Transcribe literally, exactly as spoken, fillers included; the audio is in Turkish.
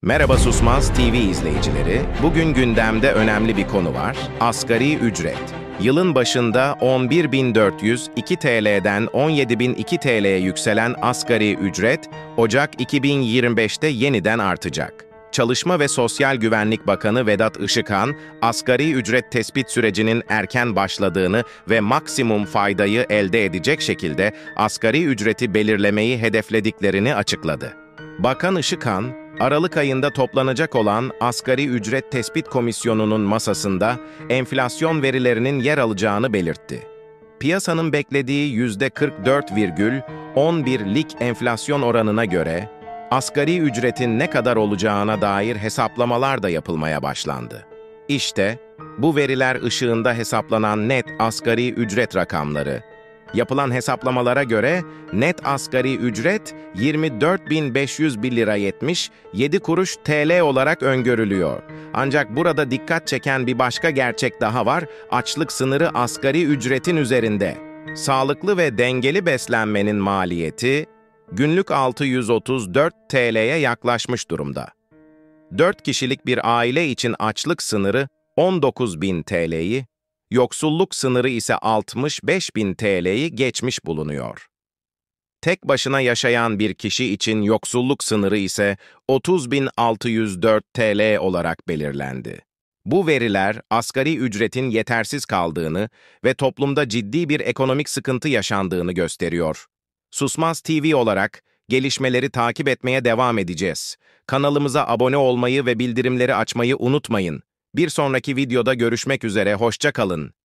Merhaba Susmaz T V izleyicileri. Bugün gündemde önemli bir konu var. Asgari ücret. Yılın başında on bir bin dört yüz iki T L'den on yedi bin iki T L'ye yükselen asgari ücret, Ocak iki bin yirmi beşte yeniden artacak. Çalışma ve Sosyal Güvenlik Bakanı Vedat Işıkhan, asgari ücret tespit sürecinin erken başladığını ve maksimum faydayı elde edecek şekilde asgari ücreti belirlemeyi hedeflediklerini açıkladı. Bakan Işıkhan, Aralık ayında toplanacak olan Asgari Ücret Tespit Komisyonu'nun masasında enflasyon verilerinin yer alacağını belirtti. Piyasanın beklediği yüzde kırk dört virgül on birlik enflasyon oranına göre, asgari ücretin ne kadar olacağına dair hesaplamalar da yapılmaya başlandı. İşte, bu veriler ışığında hesaplanan net asgari ücret rakamları. Yapılan hesaplamalara göre net asgari ücret yirmi dört bin beş yüz bir lira yetmiş yedi kuruş T L olarak öngörülüyor. Ancak burada dikkat çeken bir başka gerçek daha var, açlık sınırı asgari ücretin üzerinde. Sağlıklı ve dengeli beslenmenin maliyeti günlük altı yüz otuz dört T L'ye yaklaşmış durumda. dört kişilik bir aile için açlık sınırı on dokuz bin T L'yi, yoksulluk sınırı ise altmış beş bin T L'yi geçmiş bulunuyor. Tek başına yaşayan bir kişi için yoksulluk sınırı ise otuz bin altı yüz dört T L olarak belirlendi. Bu veriler asgari ücretin yetersiz kaldığını ve toplumda ciddi bir ekonomik sıkıntı yaşandığını gösteriyor. Susmaz T V olarak gelişmeleri takip etmeye devam edeceğiz. Kanalımıza abone olmayı ve bildirimleri açmayı unutmayın. Bir sonraki videoda görüşmek üzere, hoşça kalın.